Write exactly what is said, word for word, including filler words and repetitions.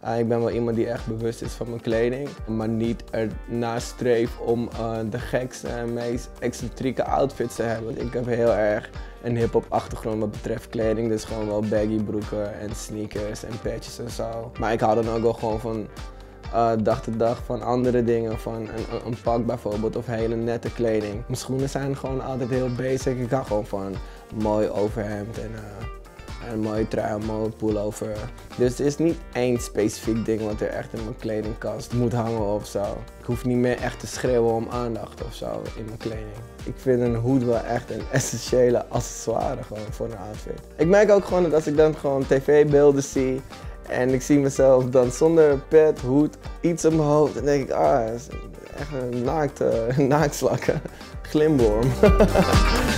Uh, ik ben wel iemand die echt bewust is van mijn kleding, maar niet ernaar streef om uh, de gekste en meest excentrieke outfits te hebben. Ik heb heel erg een hip-hop achtergrond wat betreft kleding, dus gewoon wel baggy broeken en sneakers en patches en zo. Maar ik hou dan ook wel gewoon van uh, dag tot dag van andere dingen, van een, een pak bijvoorbeeld of hele nette kleding. Mijn schoenen zijn gewoon altijd heel basic, ik hou gewoon van een mooi overhemd en uh, een mooie trui, een mooie pullover. Dus het is niet één specifiek ding wat er echt in mijn kledingkast moet hangen of zo. Ik hoef niet meer echt te schreeuwen om aandacht of zo in mijn kleding. Ik vind een hoed wel echt een essentiële accessoire gewoon voor een outfit. Ik merk ook gewoon dat als ik dan gewoon tv-beelden zie en ik zie mezelf dan zonder pet, hoed, iets op mijn hoofd, dan denk ik, ah, dat is echt een naakt, uh, naaktslakken, glimworm.